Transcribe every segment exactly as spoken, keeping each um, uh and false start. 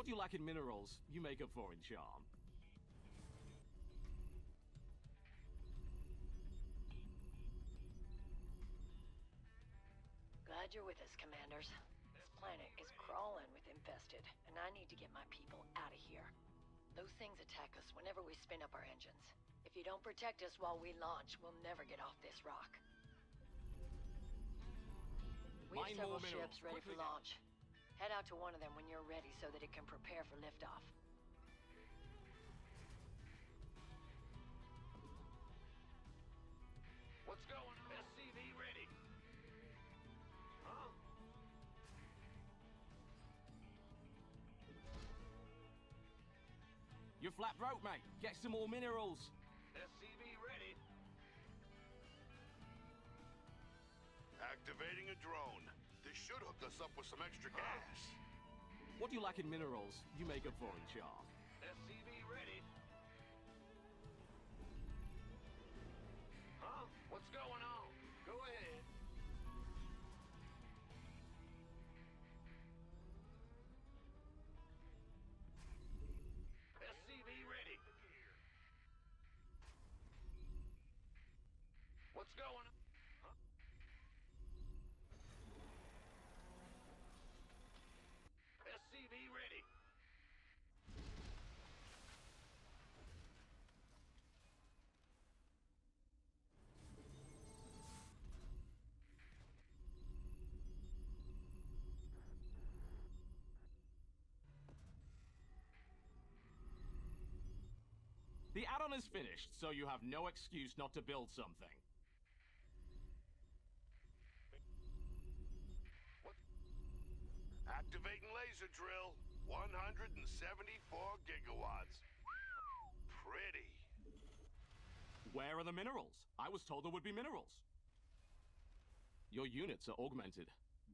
What you lack in minerals, you make up for in charm. Glad you're with us, Commanders. This planet is crawling with infested, and I need to get my people out of here. Those things attack us whenever we spin up our engines. If you don't protect us while we launch, we'll never get off this rock. We have several ships ready for launch. Head out to one of them when you're ready so that it can prepare for liftoff. What's going on? S C V ready. Huh? You're flat broke, mate. Get some more minerals. S C V ready. Activating a drone. This should hook us up with some extra gas. What you lack in minerals, you make up for in charm. S C V ready. Huh? What's going on? Go ahead. S C V ready. What's going on? Huh? S C V ready. The add-on is finished, so you have no excuse not to build something. What? Activating laser drill. one hundred seventy-four gigawatts. Pretty. Where are the minerals? I was told there would be minerals. Your units are augmented.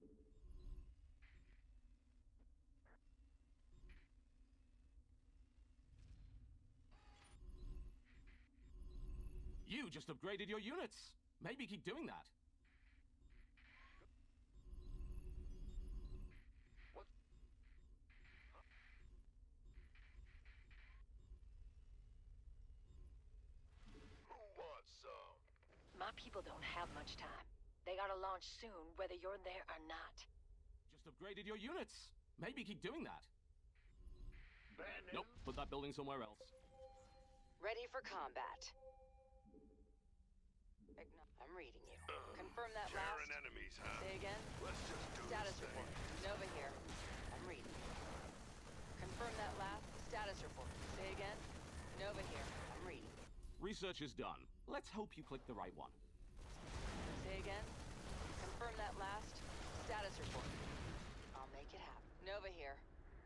You just upgraded your units. Maybe keep doing that. What? Who wants some? My people don't have much time. They gotta launch soon, whether you're there or not. Just upgraded your units. Maybe keep doing that. Bad news? Nope, put that building somewhere else. Ready for combat. I'm reading you. Confirm that last... Sharing enemies, huh? Say again? Let's just do Status this report. thing. Nova here. I'm reading you. Confirm that last... Status report. Say again? Nova here. I'm reading you. Research is done. Let's hope you click the right one. Say again? Confirm that last... Status report. I'll make it happen. Nova here.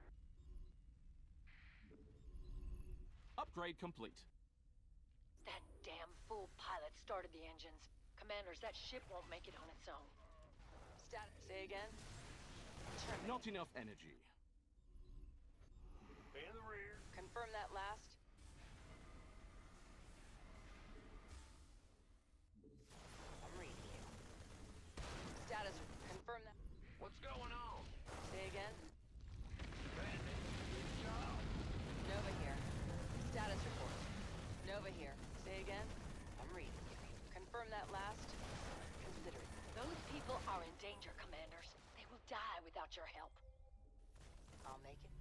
Upgrade complete. That damn fool pilot started the engines. Commanders, that ship won't make it on its own. Status... Say again? Not enough energy. In the rear. Confirm that last... I'm reading you. Status... Confirm that... What's going on? Say again? Bad news. Good job. Nova here. Status report. Nova here. Say again? I'm reading. Confirm that last. Consider it. Those people are in danger, Commanders. They will die without your help. I'll make it.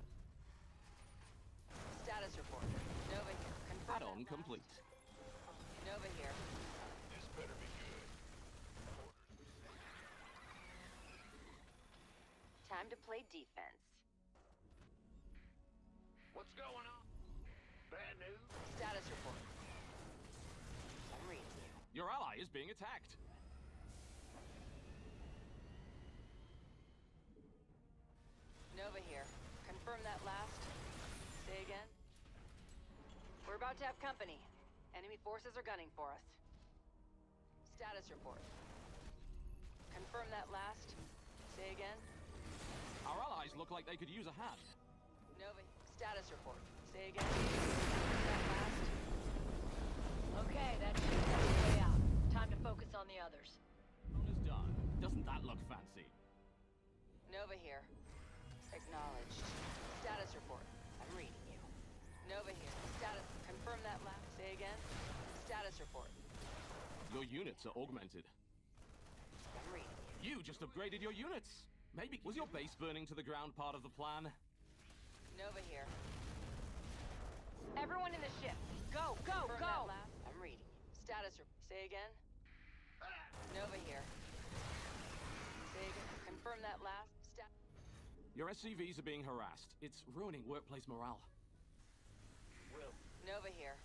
Status report. Nova here. Confirm Add-on that complete. last. Nova here. This better be good. Time to play defense. What's going on? Bad news? Status report. I'm reading you. Your ally is being attacked. Nova here. Confirm that last. Say again? We're about to have company. Enemy forces are gunning for us. Status report. Confirm that last. Say again? Our allies look like they could use a hand. Nova, status report. Say again? That last. Okay, that ship's on its way out. Time to focus on the others. Drone is done. Doesn't that look fancy? Nova here. Acknowledged. Status report. I'm reading you. Nova here. Status. Confirm that last. Say again. Status report. Your units are augmented. I'm reading you. You just upgraded your units. Maybe was your base burning to the ground part of the plan? Nova here. Everyone in the ship. Go, go, Confirm go! That last. I'm reading you. Status report. Say again. Nova here. Say again. Confirm that last. Stat. Your S C Vs are being harassed. It's ruining workplace morale. Will. Nova here.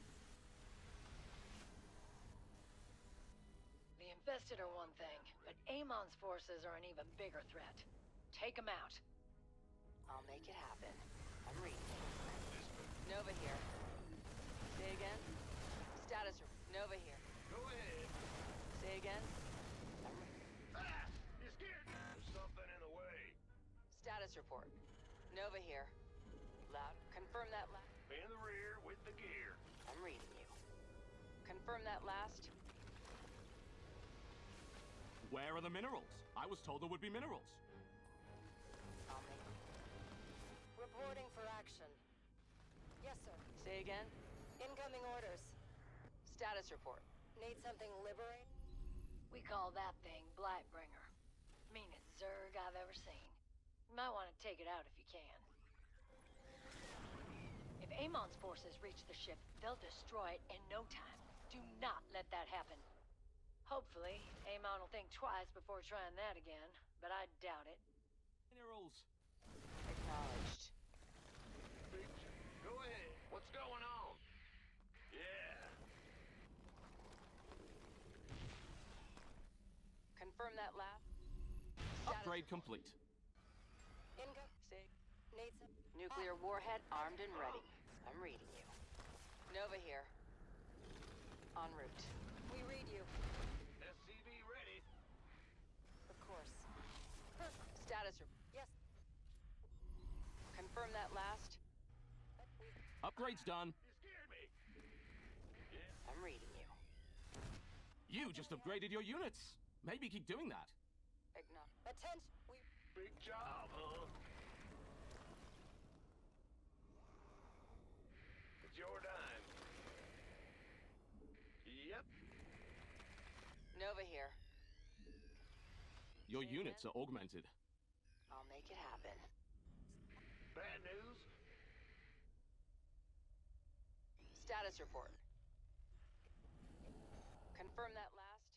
The infested are one thing, but Amon's forces are an even bigger threat. Take them out. I'll make it happen. I'm reading. Nova here. Say again. Status report. Nova here. Go ahead. Say again. I'm Ah! You scared me. There's something in the way. Status report. Nova here. Loud. Confirm that last. In the rear with the gear. I'm reading you. Confirm that last. Where are the minerals? I was told there would be minerals. I'll make it. Reporting for action. Yes, sir. Say again. Incoming orders. Status report. Need something liberated? We call that thing Blightbringer. Meanest Zerg I've ever seen. You might want to take it out if you can. If Amon's forces reach the ship, they'll destroy it in no time. Do not let that happen. Hopefully, Amon will think twice before trying that again, but I doubt it. Minerals. Acknowledged. Big, go ahead. What's going on? Yeah. Confirm that last. Upgrade complete. Income. Say. Need some. Nuclear warhead armed and ready. I'm reading you. Nova here. En route. We read you. S C V ready. Of course. Status report. Yes. Confirm that last. Upgrade's done. You scared me. Yeah. I'm reading you. You just upgraded your units. Maybe keep doing that. Acknowledge. Attention. We. Big job, huh? It's your dime. Yep. Nova here. Your Say units again? are augmented. I'll make it happen. Bad news. Status report. Confirm that last.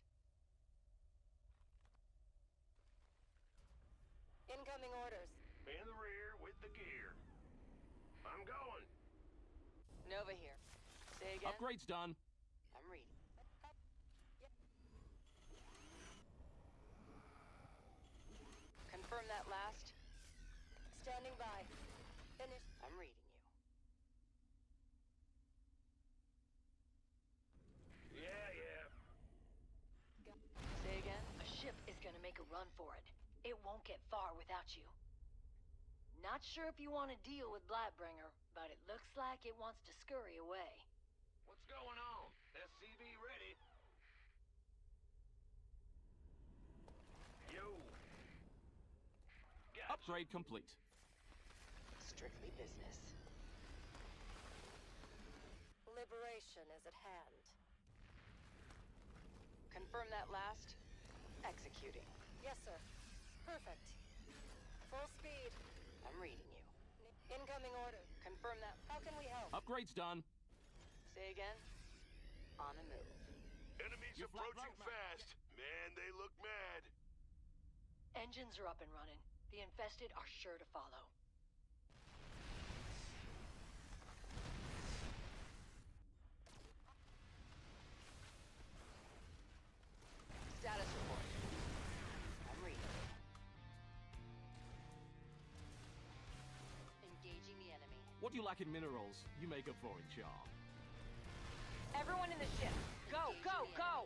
Incoming orders. In the rear with the gear. I'm going. Nova here. Say again. Upgrade's done. I'm reading. Confirm that last. Standing by. Finish. I'm reading you. Yeah, yeah. Say again. A ship is gonna make a run for it. It won't get far without you. Not sure if you want to deal with Blightbringer, but it looks like it wants to scurry away. What's going on? S C V ready. Yo. Gotcha. Upgrade complete. Strictly business. Liberation is at hand. Confirm that last. Executing. Yes, sir. Perfect. Full speed. I'm reading you. Incoming order. Confirm that. How can we help? Upgrade's done. Say again. On a move. Enemies You're flat approaching out, man. fast. Man, they look mad. Engines are up and running. The infested are sure to follow. Status report. I'm reading. Engaging the enemy. What do you lack in minerals, you make up for in charm. Everyone in the ship. Go, go, go!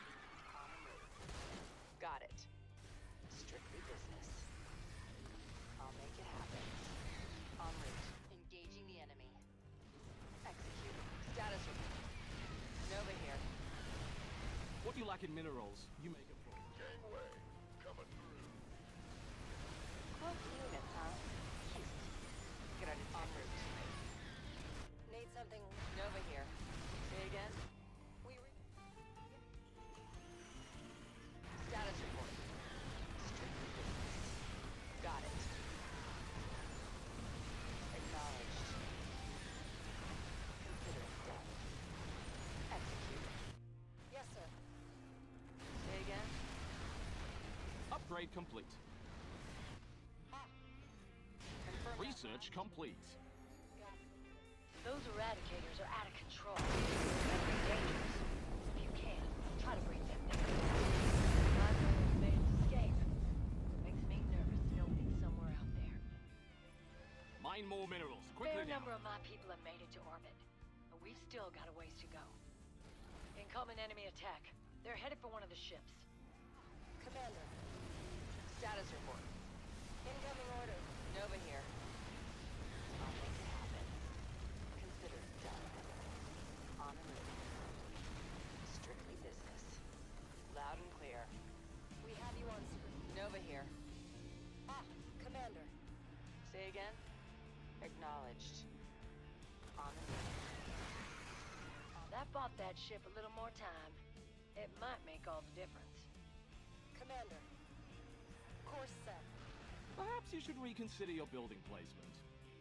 Got it. Strictly business. I'll make it happen. En route. Engaging the enemy. Executing. Status report. Nova here. What do you lack in minerals, you make up for. Gangway, coming through. Close units, huh? Target undetected. Need something. Nova here. Say again? We re Status report. Strictly business. Got it. Acknowledged. Consider it done. Execute. Yes, sir. Say again? Upgrade complete. Confirm that Research last. complete. Got Those eradicators are out of control. They're dangerous. If you can, try to bring them down. My brother's made its escape. Makes me nervous knowing it's somewhere out there. Mine more minerals. A Quickly fair now. number of my people have made it to orbit, but we've still got a ways to go. Incoming enemy attack. They're headed for one of the ships. Commander. Status report. Incoming orders. Nova here. I'll make it happen. Consider it done. On the move. Strictly business. Loud and clear. We have you on screen. Nova here. Ah, Commander. Say again? Acknowledged. On the move. That bought that ship a little more time. It might make all the difference. Commander. Course set. Perhaps you should reconsider your building placement.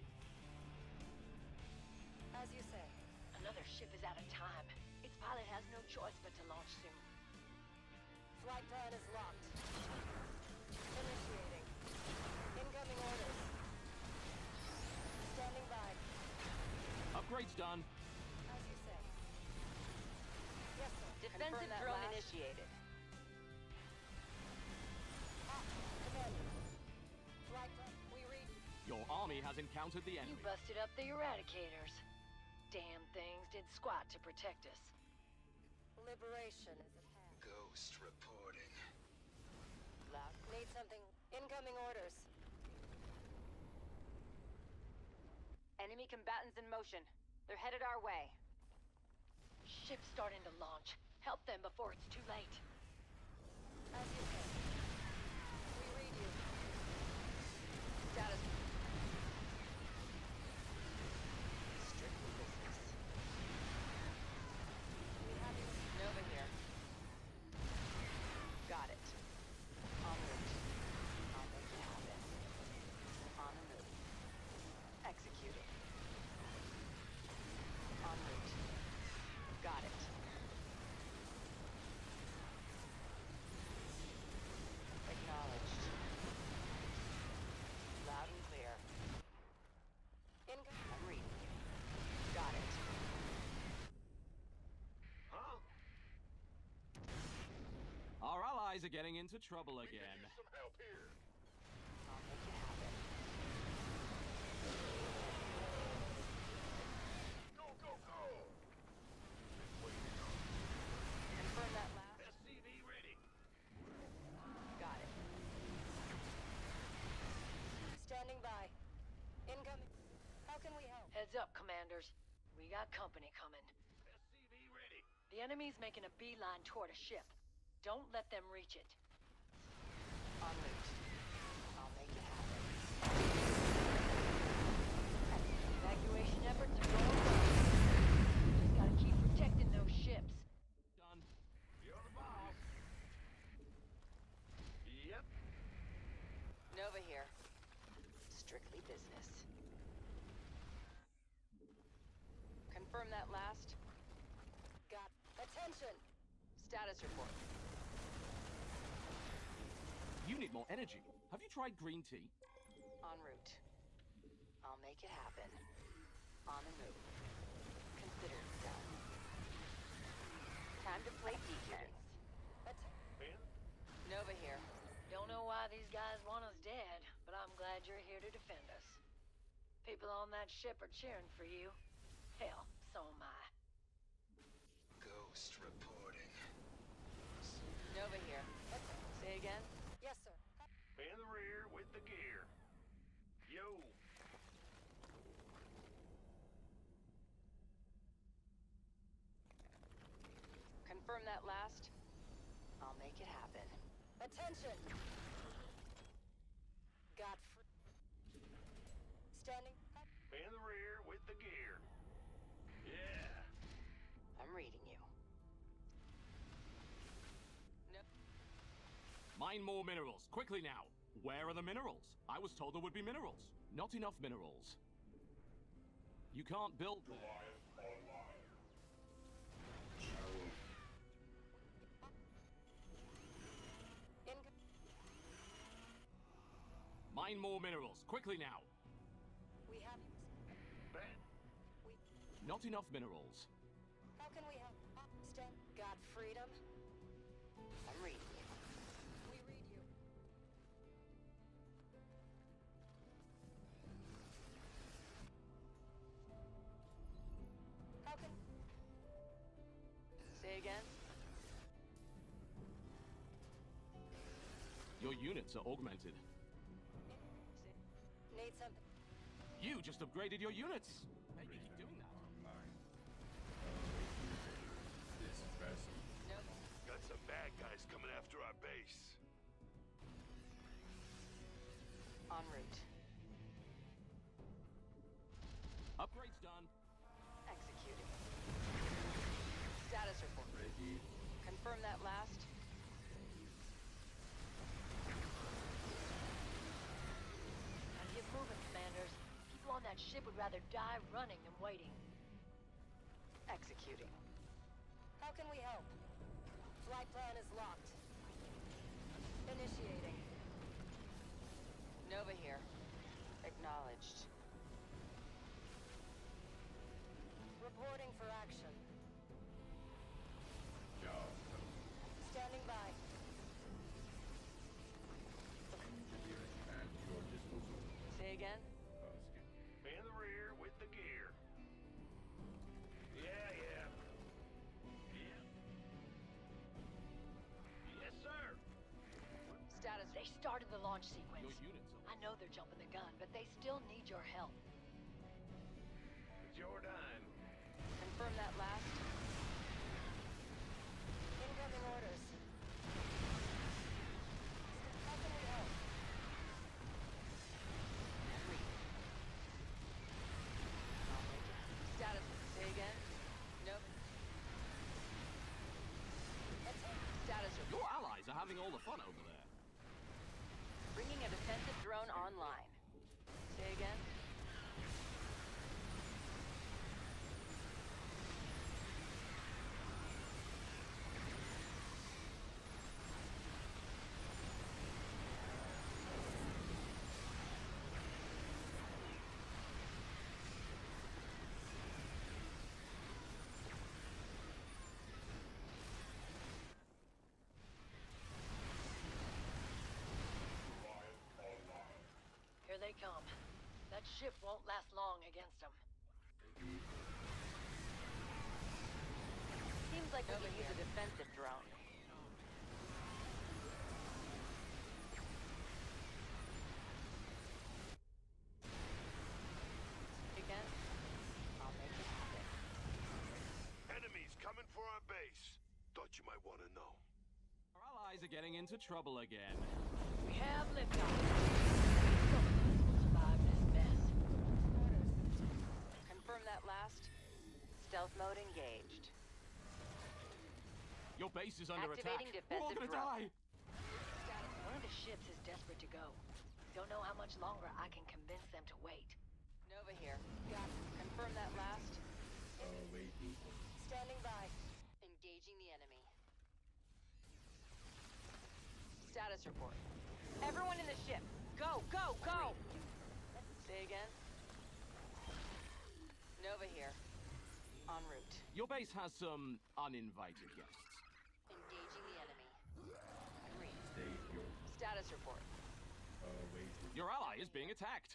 As you say. Another ship is out of time. Its pilot has no choice but to launch soon. Flight plan is locked. Initiating. Incoming orders. Standing by. Upgrade's done. As you say. Yes, sir. Defensive Confirm that drone last. initiated. Ah, Commander. Flight plan. We read. Your army has encountered the You enemy. busted up the eradicators. Damn things did squat to protect us. Liberation is at hand. Ghost reporting. Loud. Need something. Incoming orders. Enemy combatants in motion. They're headed our way. Ship's starting to launch. Help them before it's too late. As you say. We read you. Status. Strictly business. We have you. Nova here. Got it. En route. I'll make it happen. On the move. Executed. En route. Got it. Acknowledged. Loud and clear. Incoming. I'm reading you. Got it. Huh? Our allies are getting into trouble We could again. use some help here. I'll make it happen. Go, go, go! Confirm that last. S C V ready. Got it. Standing by. Incoming. How can we help? Heads up, commanders. We got company coming. S C V ready. The enemy's making a beeline toward a ship. Don't let them reach it. En route. I'll make it happen. Evacuation efforts are going well. Just gotta keep protecting those ships. Done. You're the boss. Yep. Nova here. Strictly business. Confirm that last. Got. Attention. Status report. You need more energy. Have you tried green tea? En route. I'll make it happen. On the move. Consider it done. Time to play defense. Att- Ben? Nova here. Don't know why these guys want us dead, but I'm glad you're here to defend us. People on that ship are cheering for you. Hell, so am I. Ghost reporting. Nova here. Say again? Yes, sir. In the rear with the gear. Yo. Confirm that last. I'll make it happen. Attention. Got. Fr- Standing. Mine more minerals, quickly now. Where are the minerals? I was told there would be minerals. Not enough minerals. You can't build there. Incoming. Mine more minerals, quickly now. We have. Ben, We. Not enough minerals. How can we help? Stand. Got freedom. I'm reading you. We read you. How can? Say again? Your units are augmented. Need something. You just upgraded your units. Maybe keep doing that. Nope. Got some bad guys coming after our base. En route. Upgrade's done. Executing. Status report. Ready. Confirm that last. Now get moving, commanders. People on that ship would rather die running than waiting. Executing. How can we help? Flight plan is locked. Initiating. Nova here. Acknowledged. Reporting for action. Job. Standing by. At your disposal. Say again? Uh, skip. in the rear with the gear. Yeah, yeah. Yeah. Yes, sir. Status. They started the launch Your sequence. units are... I know they're jumping the gun, but they still need your help. It's your dime. Confirm that last. Incoming orders. How can we help? Read. I'll make it. Status. Say again? Nope. Attack. Status report. Your allies are having all the fun over there. Bringing a defensive drone online. Say again? Here they come. That ship won't last long against them. Seems like we Over could use a here. defensive drone. Again? I'll make it happen. Enemies coming for our base. Thought you might want to know. Our allies are getting into trouble again. We have liftoff. Some of us will survive this mess. Confirm that last. Stealth mode engaged. Your base is under Activating attack. We're all defensive gonna drone. die. One of the ships is desperate to go. Don't know how much longer I can convince them to wait. Nova here. Got it. Confirm that last. Uh, waiting. Standing by. Engaging the enemy. Status report. Everyone in the ship. Go, go, go! Say again? Nova here. En route. Your base has some uninvited guests. Engaging the enemy. Agreed. Stay your. Status report. Uh, waiting. Your ally is being attacked.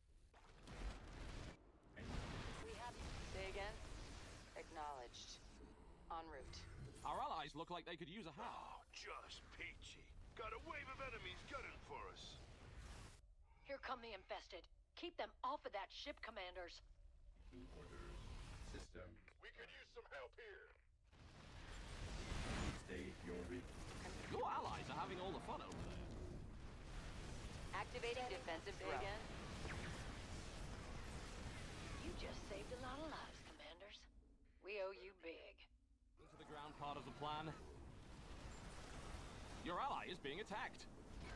We have. Say again? Acknowledged. En route. Our allies look like they could use a hand. Oh, just peachy. Got a wave of enemies gunning for us. Here come the infested. Keep them off of that ship, commanders. Two orders. System. We could use some help here. Stay your. Your allies are having all the fun over there. Activating defensive Say drone. again? You just saved a lot of lives, commanders. We owe you big. Into the ground part of the plan. Your ally is being attacked.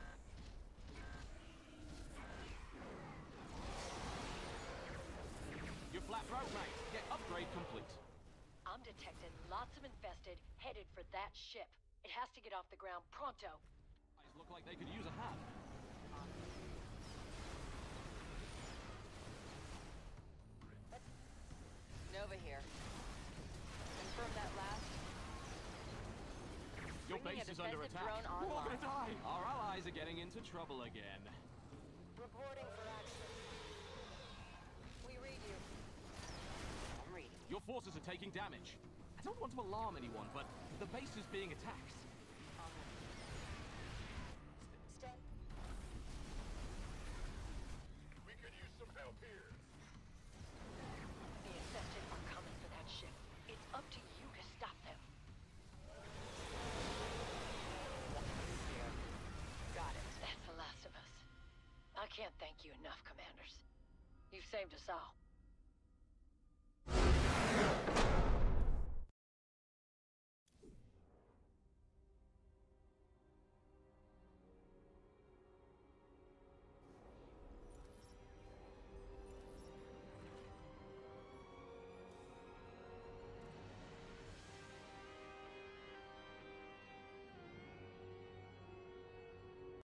You're flat broke, mate. Get upgrade complete. I'm detecting lots of infested headed for that ship. It has to get off the ground pronto. Guys look like they could use a hand. Nova here. Confirm that last. Your Bringing base a is under defensive attack. drone We're all online. gonna die. Our allies are getting into trouble again. Reporting for action. We read you. I'm reading. Your forces are taking damage. I don't want to alarm anyone, but the base is being attacked. Stand. We could use some help here. The infested are coming for that ship. It's up to you to stop them. Here. Got it. That's the last of us. I can't thank you enough, Commanders. You've saved us all.